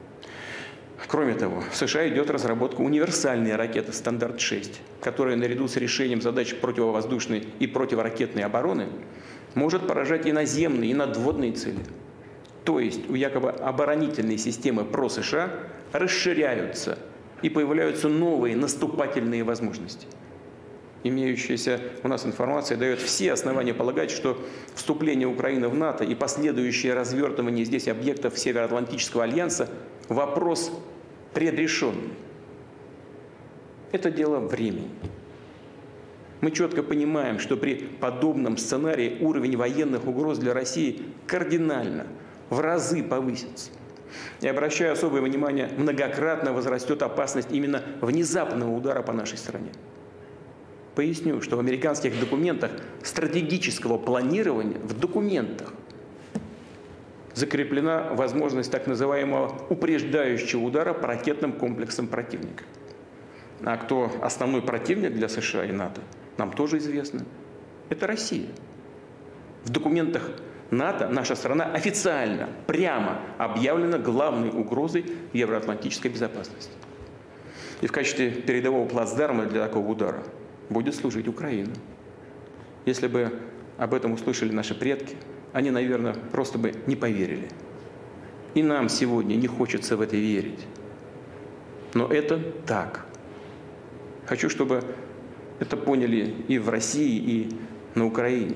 Кроме того, в США идет разработка универсальной ракеты «Стандарт шесть», которая наряду с решением задач противовоздушной и противоракетной обороны может поражать и наземные, и надводные цели. То есть у якобы оборонительной системы ПРО США расширяются и появляются новые наступательные возможности. Имеющаяся у нас информация дает все основания полагать, что вступление Украины в НАТО и последующее развертывание здесь объектов Североатлантического альянса – вопрос предрешенный. Это дело времени. Мы четко понимаем, что при подобном сценарии уровень военных угроз для России кардинально, в разы повысится. И, обращая особое внимание, многократно возрастет опасность именно внезапного удара по нашей стране. Поясню, что в американских документах стратегического планирования, в документах, закреплена возможность так называемого упреждающего удара по ракетным комплексам противника. А кто основной противник для США и НАТО, нам тоже известно. Это Россия. В документах НАТО наша страна официально, прямо объявлена главной угрозой евроатлантической безопасности. И в качестве передового плацдарма для такого удара будет служить Украина. Если бы об этом услышали наши предки, они, наверное, просто бы не поверили. И нам сегодня не хочется в это верить. Но это так. Хочу, чтобы это поняли и в России, и на Украине.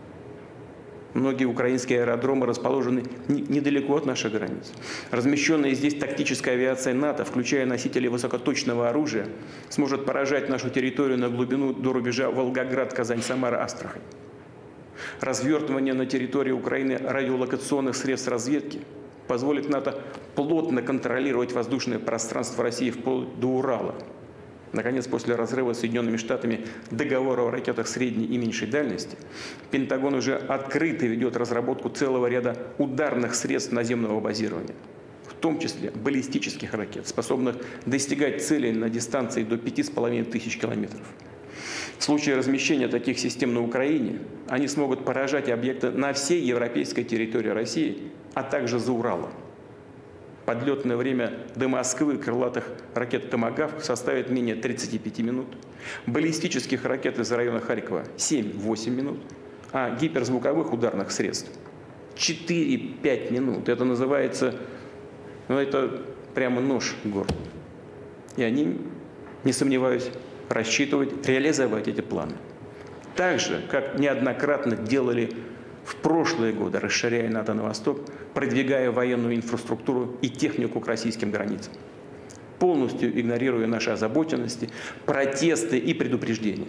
Многие украинские аэродромы расположены недалеко от наших границ. Размещенная здесь тактическая авиация НАТО, включая носители высокоточного оружия, сможет поражать нашу территорию на глубину до рубежа Волгоград, Казань, Самара, Астрахань. Развертывание на территории Украины радиолокационных средств разведки позволит НАТО плотно контролировать воздушное пространство России вплоть до Урала. Наконец, после разрыва с Соединенными Штатами договора о ракетах средней и меньшей дальности, Пентагон уже открыто ведет разработку целого ряда ударных средств наземного базирования, в том числе баллистических ракет, способных достигать целей на дистанции до пяти с половиной тысяч километров. В случае размещения таких систем на Украине они смогут поражать объекты на всей европейской территории России, а также за Уралом. Подлетное время до Москвы крылатых ракет «Томагавк» составит менее тридцати пяти минут, баллистических ракет из района Харькова – семь-восемь минут, а гиперзвуковых ударных средств – четыре-пять минут. Это называется, ну это прямо нож в горло. И они, не сомневаюсь, рассчитывать, реализовать эти планы. Так же, как неоднократно делали в прошлые годы, расширяя НАТО на восток, продвигая военную инфраструктуру и технику к российским границам, полностью игнорируя наши озабоченности, протесты и предупреждения.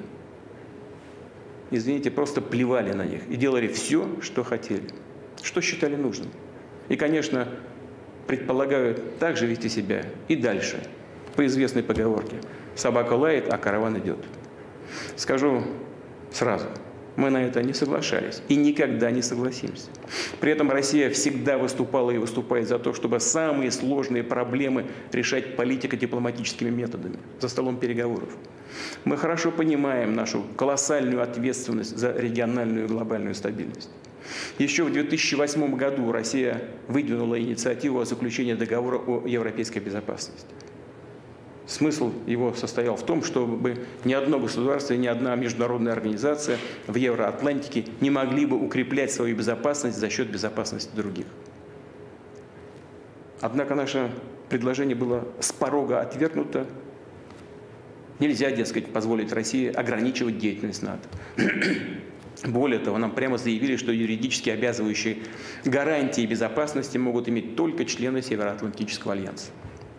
Извините, просто плевали на них и делали все, что хотели, что считали нужным. И, конечно, предполагают также вести себя и дальше, по известной поговорке: собака лает, а караван идет. Скажу сразу, мы на это не соглашались и никогда не согласимся. При этом Россия всегда выступала и выступает за то, чтобы самые сложные проблемы решать политико-дипломатическими методами, за столом переговоров. Мы хорошо понимаем нашу колоссальную ответственность за региональную и глобальную стабильность. Еще в две тысячи восьмом году Россия выдвинула инициативу о заключении договора о европейской безопасности. Смысл его состоял в том, чтобы ни одно государство и ни одна международная организация в Евроатлантике не могли бы укреплять свою безопасность за счет безопасности других. Однако наше предложение было с порога отвергнуто. Нельзя, дескать, позволить России ограничивать деятельность НАТО. Более того, нам прямо заявили, что юридически обязывающие гарантии безопасности могут иметь только члены Североатлантического альянса.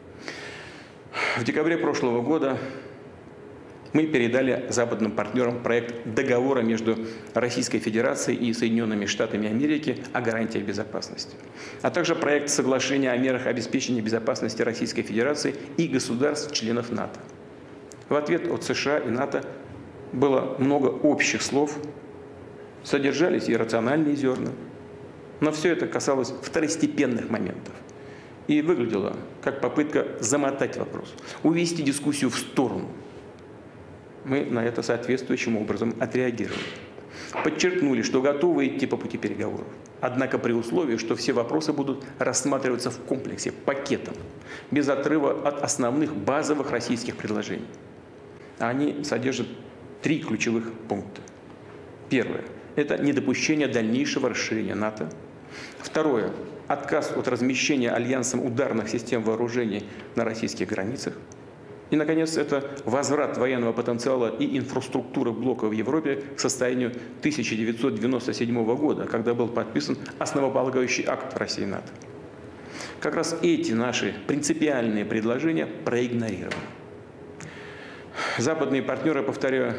В декабре прошлого года мы передали западным партнерам проект договора между Российской Федерацией и Соединенными Штатами Америки о гарантиях безопасности, а также проект соглашения о мерах обеспечения безопасности Российской Федерации и государств-членов НАТО. В ответ от США и НАТО было много общих слов, содержались и рациональные зерна. Но все это касалось второстепенных моментов. И выглядело как попытка замотать вопрос, увести дискуссию в сторону. Мы на это соответствующим образом отреагировали. Подчеркнули, что готовы идти по пути переговоров. Однако при условии, что все вопросы будут рассматриваться в комплексе, пакетом, без отрыва от основных базовых российских предложений. Они содержат три ключевых пункта. Первое – это недопущение дальнейшего расширения НАТО. Второе – отказ от размещения альянсом ударных систем вооружений на российских границах. И, наконец, это возврат военного потенциала и инфраструктуры блока в Европе к состоянию тысяча девятьсот девяносто седьмого года, когда был подписан основополагающий акт России и НАТО. Как раз эти наши принципиальные предложения проигнорированы. Западные партнеры, повторяю,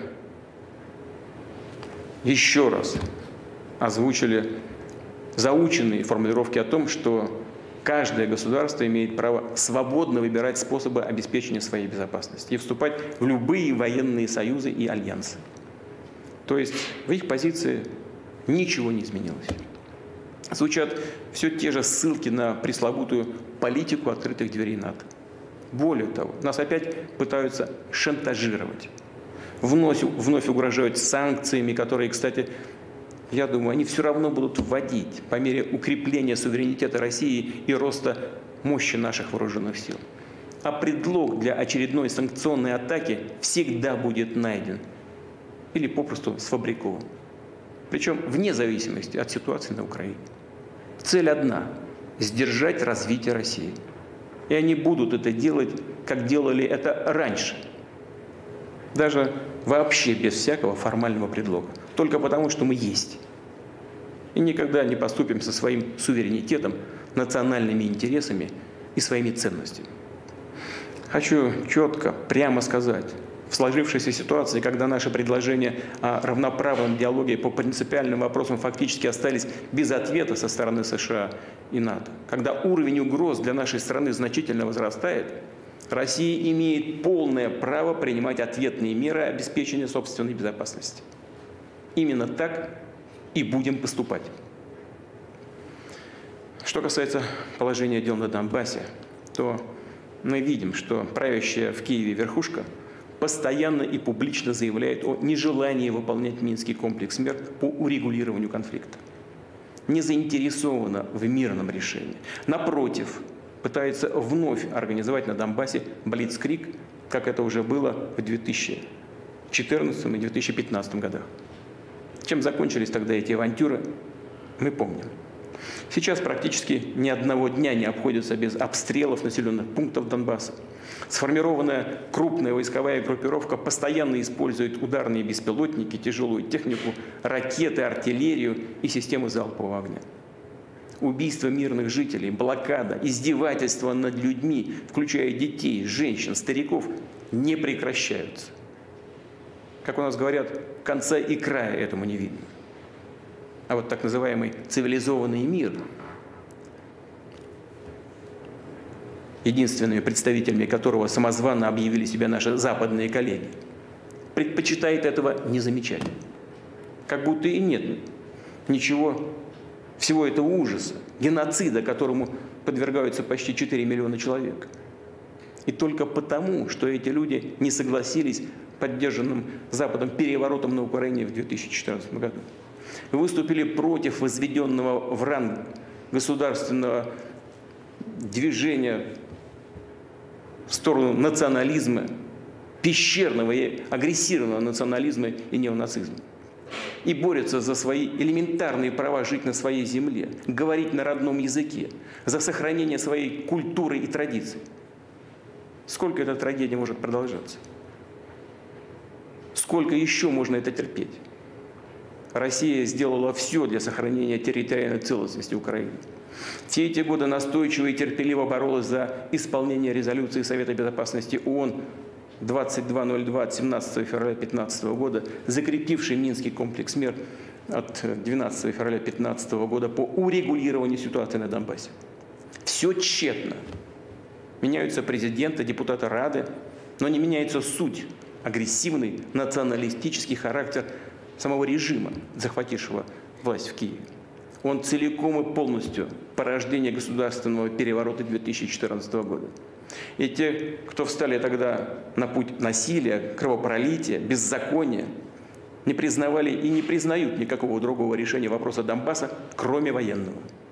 еще раз озвучили заученные формулировки о том, что каждое государство имеет право свободно выбирать способы обеспечения своей безопасности и вступать в любые военные союзы и альянсы. То есть в их позиции ничего не изменилось. Звучат все те же ссылки на пресловутую политику открытых дверей НАТО. Более того, нас опять пытаются шантажировать. Вновь, вновь угрожают санкциями, которые, кстати, я думаю, они все равно будут вводить по мере укрепления суверенитета России и роста мощи наших вооруженных сил. А предлог для очередной санкционной атаки всегда будет найден или попросту сфабрикован. Причем вне зависимости от ситуации на Украине. Цель одна – сдержать развитие России. И они будут это делать, как делали это раньше. Даже вообще без всякого формального предлога. Только потому, что мы есть. И никогда не поступим со своим суверенитетом, национальными интересами и своими ценностями. Хочу четко, прямо сказать, в сложившейся ситуации, когда наши предложения о равноправном диалоге по принципиальным вопросам фактически остались без ответа со стороны США и НАТО, когда уровень угроз для нашей страны значительно возрастает, Россия имеет полное право принимать ответные меры обеспечения собственной безопасности. Именно так и будем поступать. Что касается положения дел на Донбассе, то мы видим, что правящая в Киеве верхушка постоянно и публично заявляет о нежелании выполнять Минский комплекс мер по урегулированию конфликта. Не заинтересована в мирном решении. Напротив, пытается вновь организовать на Донбассе блицкриг, как это уже было в две тысячи четырнадцатом и две тысячи пятнадцатом годах. Чем закончились тогда эти авантюры, мы помним. Сейчас практически ни одного дня не обходится без обстрелов населенных пунктов Донбасса. Сформированная крупная войсковая группировка постоянно использует ударные беспилотники, тяжелую технику, ракеты, артиллерию и системы залпового огня. Убийства мирных жителей, блокада, издевательства над людьми, включая детей, женщин, стариков, не прекращаются. Как у нас говорят, конца и края этому не видно. А вот так называемый цивилизованный мир, единственными представителями которого самозванно объявили себя наши западные коллеги, предпочитает этого не замечать. Как будто и нет ничего, всего этого ужаса, геноцида, которому подвергаются почти четыре миллиона человек. И только потому, что эти люди не согласились поддержанным Западом переворотом на Украине в две тысячи четырнадцатом году. Выступили против возведенного в ранг государственного движения в сторону национализма, пещерного и агрессивного национализма и неонацизма. И борются за свои элементарные права жить на своей земле, говорить на родном языке, за сохранение своей культуры и традиций. Сколько эта трагедия может продолжаться? Сколько еще можно это терпеть? Россия сделала все для сохранения территориальной целостности Украины. Все эти годы настойчиво и терпеливо боролась за исполнение резолюции Совета Безопасности ООН двадцать два ноль два от семнадцатого февраля две тысячи пятнадцатого года, закрепивший Минский комплекс мер от двенадцатого февраля две тысячи пятнадцатого года по урегулированию ситуации на Донбассе. Все тщетно. Меняются президенты, депутаты Рады, но не меняется суть, агрессивный националистический характер самого режима, захватившего власть в Киеве. Он целиком и полностью порождение государственного переворота две тысячи четырнадцатого года. И те, кто встали тогда на путь насилия, кровопролития, беззакония, не признавали и не признают никакого другого решения вопроса Донбасса, кроме военного.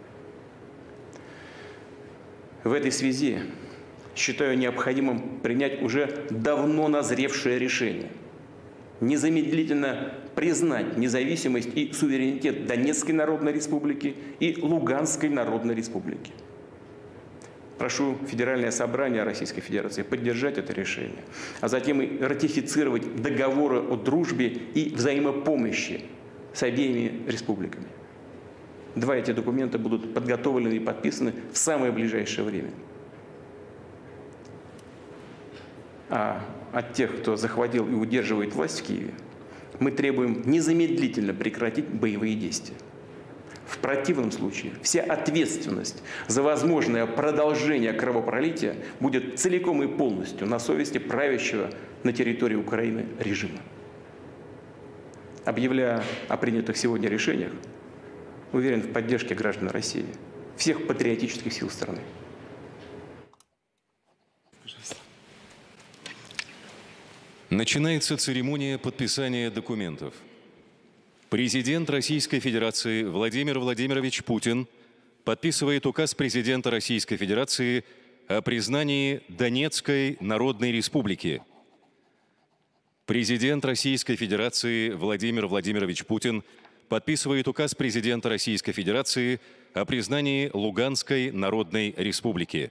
В этой связи считаю необходимым принять уже давно назревшее решение. Незамедлительно признать независимость и суверенитет Донецкой Народной Республики и Луганской Народной Республики. Прошу Федеральное собрание Российской Федерации поддержать это решение, а затем и ратифицировать договоры о дружбе и взаимопомощи с обеими республиками. Два эти документа будут подготовлены и подписаны в самое ближайшее время. А от тех, кто захватил и удерживает власть в Киеве, мы требуем незамедлительно прекратить боевые действия. В противном случае вся ответственность за возможное продолжение кровопролития будет целиком и полностью на совести правящего на территории Украины режима. Объявляя о принятых сегодня решениях, уверен в поддержке граждан России, всех патриотических сил страны. Начинается церемония подписания документов. Президент Российской Федерации Владимир Владимирович Путин подписывает указ президента Российской Федерации о признании Донецкой Народной Республики. Президент Российской Федерации Владимир Владимирович Путин подписывает указ президента Российской Федерации о признании Луганской Народной Республики.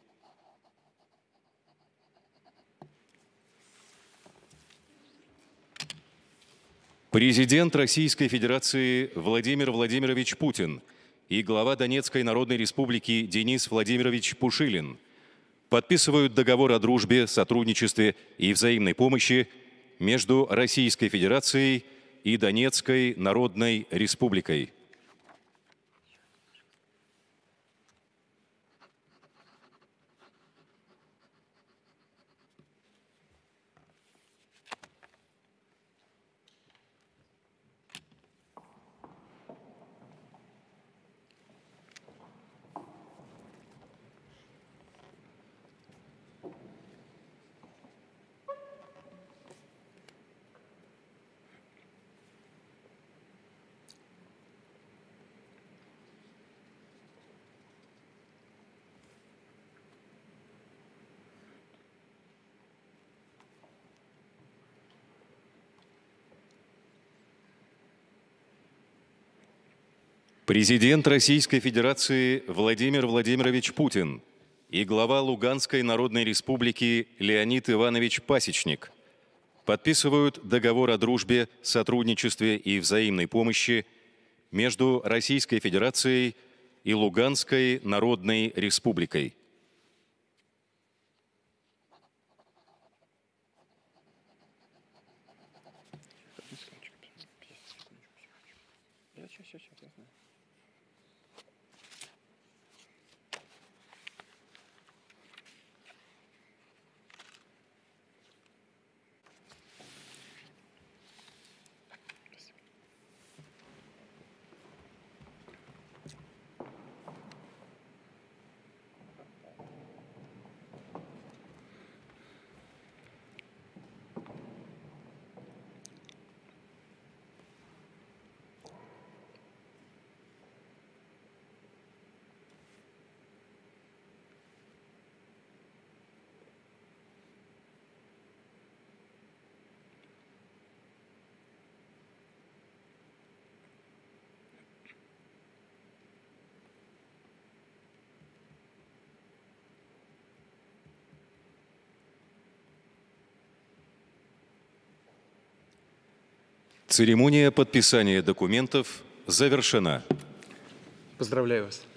Президент Российской Федерации Владимир Владимирович Путин и глава Донецкой Народной Республики Денис Владимирович Пушилин подписывают договор о дружбе, сотрудничестве и взаимной помощи между Российской Федерацией и Донецкой Народной Республикой. Президент Российской Федерации Владимир Владимирович Путин и глава Луганской Народной Республики Леонид Иванович Пасечник подписывают договор о дружбе, сотрудничестве и взаимной помощи между Российской Федерацией и Луганской Народной Республикой. Церемония подписания документов завершена. Поздравляю вас.